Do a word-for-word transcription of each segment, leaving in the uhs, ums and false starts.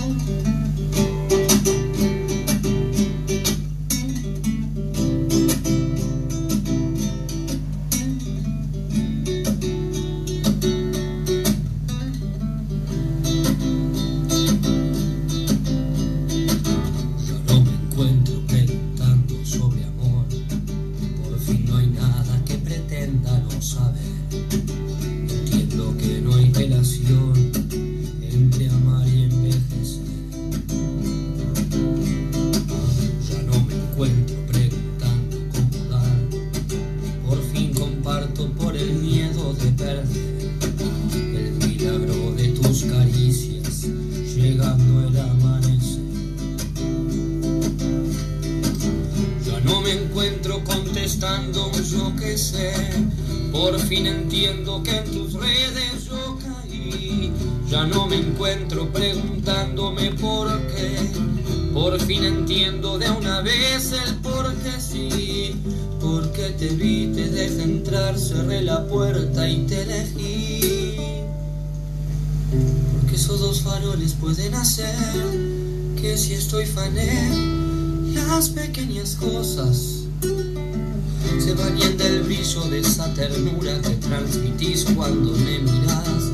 Contestando yo que sé, por fin entiendo que en tus redes yo caí. Ya no me encuentro preguntándome por qué, por fin entiendo de una vez el por qué sí. Porque te vi, te dejé entrar, cerré la puerta y te elegí. Porque esos dos faroles pueden hacer que si estoy fané, las pequeñas cosas se bañan del brillo de esa ternura que transmitís cuando me mirás.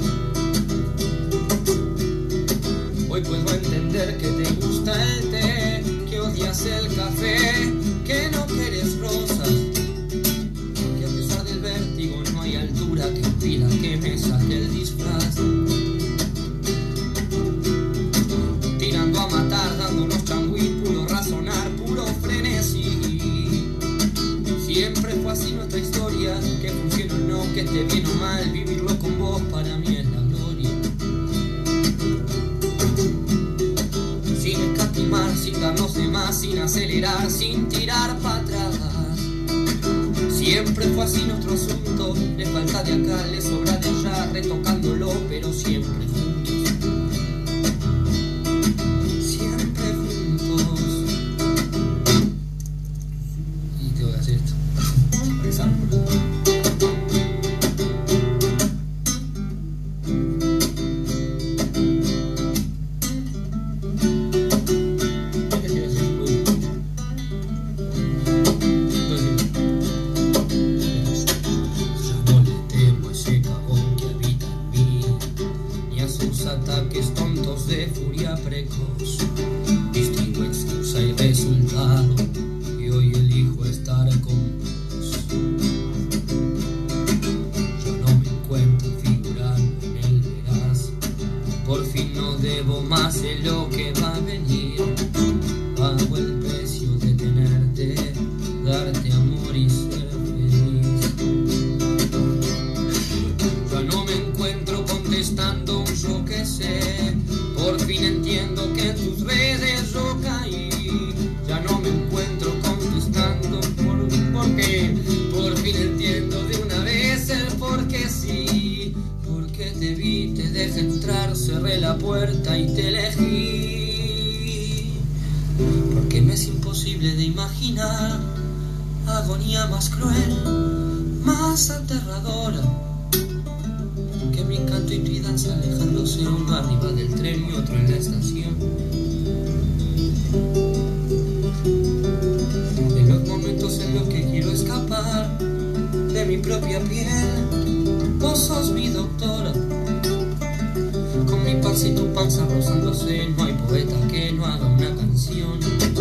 Hoy puedo entender que te gusta el té, que odias el café, que no quieres rosas, que a pesar del vértigo no hay altura que impida que me saque el disfraz. Tirando a matar, dándonos changüí, puro razonar, puro frenesí. Siempre fue así nuestra historia, que funcione o no, que esté bien o mal, vivirlo con vos para mí es la gloria. Sin escatimar, sin darnos de más, sin acelerar, sin tirar para atrás. Siempre fue así nuestro asunto, le falta de acá, le sobra de allá, retocándolo, pero siempre juntos. Siempre juntos. Y tengo que hacer esto. Ataques tontos de furia precoz, distingo excusa y resultado, y hoy elijo estar con vos. Yo no me encuentro figurando en el verás, por fin no debo más de lo que va a venir. Pago el precio de tenerte, darte amor y ser feliz. Ya no me encuentro contestando un yo que sé, por fin entiendo que en tus redes yo caí. Ya no me encuentro contestando por, por qué, por fin entiendo de una vez el por qué sí. Porque te vi, te dejé entrar, cerré la puerta y te elegí. Porque me es imposible de imaginar agonía más cruel, más aterradora, que mi canto y tu danza alejándose, uno arriba del tren y otro en la estación. En los momentos en los que quiero escapar de mi propia piel, vos sos mi doctora. Con mi panza y tu panza rozándose, no hay poeta que no haga una canción.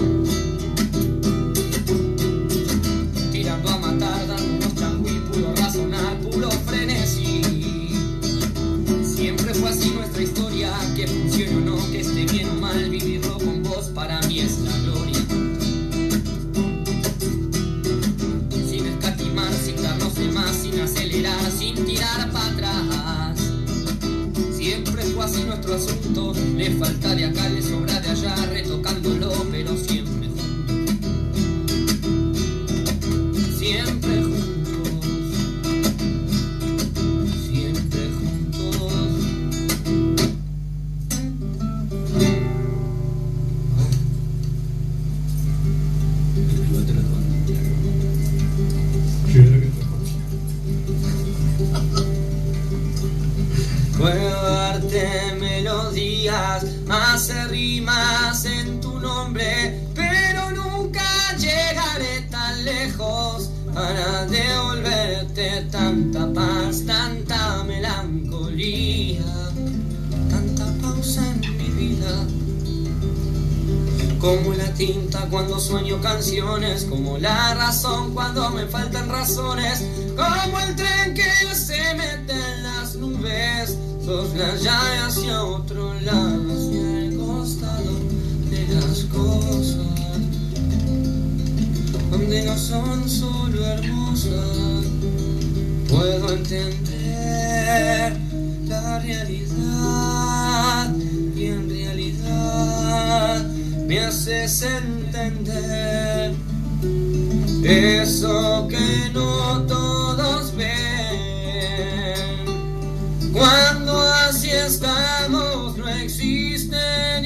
Tirando a matar, dándonos changüí, puro razonar, puro frenesí. Siempre fue así nuestra historia, que funcione o no, que esté bien o mal, vivirlo con vos para mí es la gloria. Sin escatimar, sin darnos de más, sin acelerar, sin tirar para atrás. Siempre fue así nuestro asunto, le falta de acá, le sobra de allá, retocándolo, pero siempre juntos. Siempre juntos. Puedo darte melodías banderas, hace rimas en tu nombre, pero nunca llegaré tan lejos para devolverte tanta paz, tanta melancolía, tanta pausa en mi vida. Como la tinta cuando sueño canciones, como la razón cuando me faltan razones, como el tren que se mete en las nubes, sos la llave hacia otro lado, hacia el costado de las cosas, donde no son solo hermosas. Puedo entender la realidad y en realidad me haces entender eso que no todos ven. Cuando así estamos no existen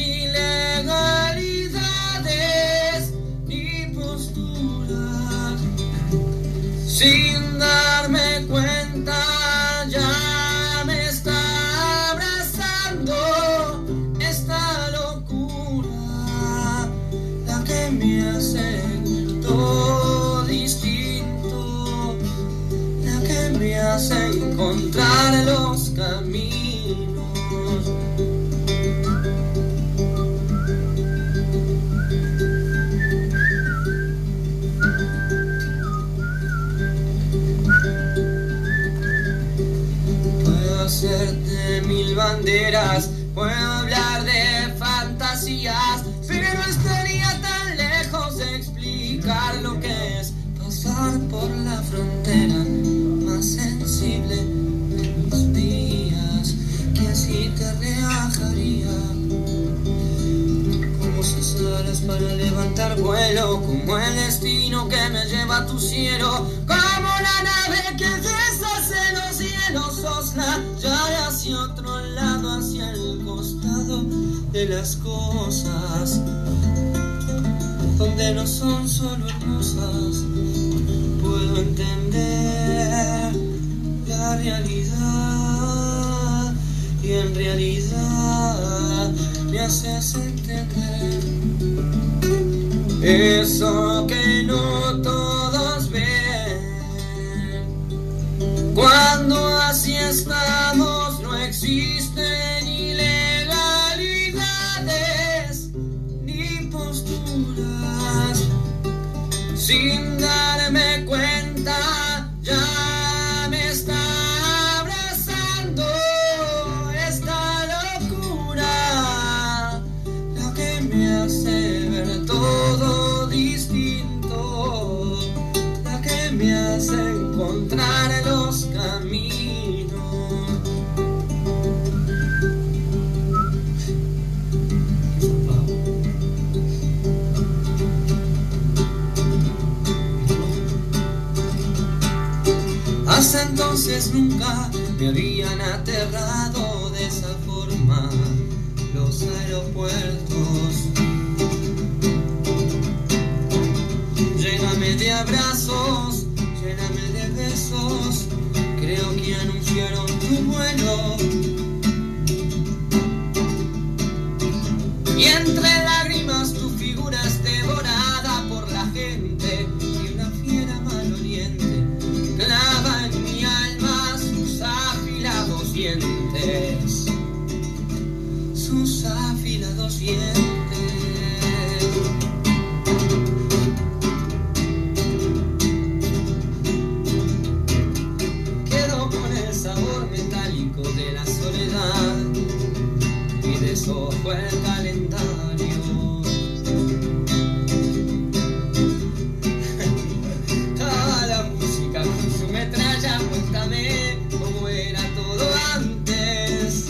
ilegalidades ni posturas. Sin darme cuenta ya me está abrazando esta locura, la que me hace todo distinto, la que me hace encontrar los caminos. Puedo hacerte mil banderas, puedo hablar de fantasías, pero estaría tan lejos de explicar lo que es pasar por la frontera más sensible de mis días, que así te reajaría como esas alas para levantar vuelo, como el destino que me lleva a tu cielo, como la nave que deshace los cielos, sos la llave hacia otro lado, hacia el costado de las cosas, donde no son solo hermosas. Puedo entender la realidad y en realidad me haces entender eso que no todos ven. Cuando así estamos no existen ilegalidades ni posturas. Sin darme cuenta ya me está abrazando esta locura, la que me hace ver todo distinto, la que me hace encontrar los caminos. Hasta entonces nunca me habían aterrado de esa forma los aeropuertos. Lléname de abrazos, lléname de besos, creo que anunciaron tu vuelo. Y entre lágrimas tu figura es devorada por la gente, y una fiera maloliente clava en mi alma sus afilados dientes, sus afilados dientes. Quedo con el sabor metálico de la soledad y desojo el calendario. Toda la música con su metralla, cuéntame cómo era todo antes.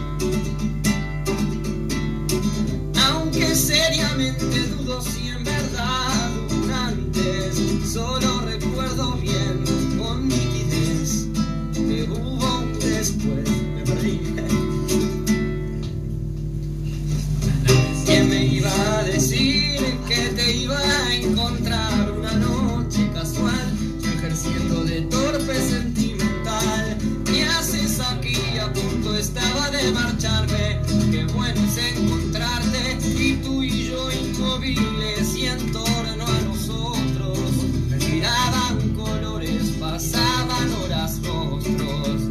Aunque seriamente dudo si en verdad hubo un antes, solo recuerdo bien con nitidez que hubo un después. Me perdí. ¿Quién me iba a decir que te iba a encontrar una noche casual, yo ejerciendo de torpe sentimental? ¿Qué haces aquí? A punto estaba de marcharme. Qué bueno es encontrarte y tú y yo inmóviles y en torno a nosotros giraban colores, pasaban horas rostros,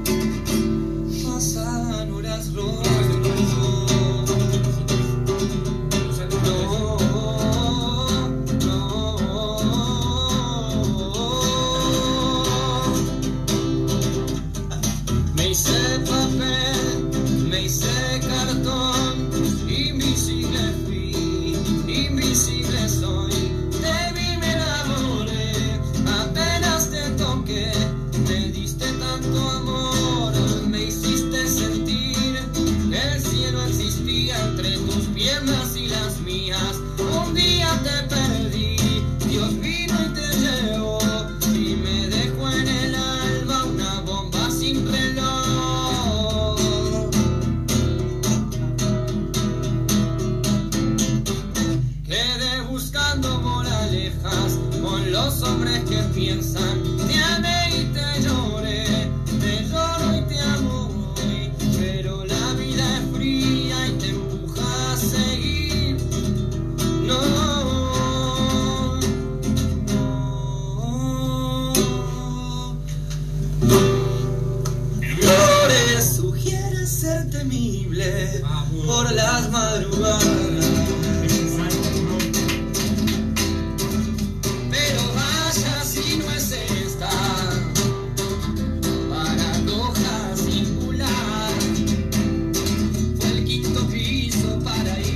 pasaban horas rostros. Me hice papel, me hice cartón, invisible fui, invisible soy. De mí me enamoré, apenas te toqué, me diste tanto amor, me hiciste sentir que el cielo existía entre tus piernas y las mías. Un día te perdí, Dios vino y te llevó y me dejó en el alma una bomba sin reloj. Buscando moralejas con los hombres que piensan. Te amé y te lloré, te lloro y te amo hoy, pero la vida es fría y te empuja a seguir. No, no. Flores sugiere ser temible por las madrugadas. Paradoja singular, fue el quinto piso para ir.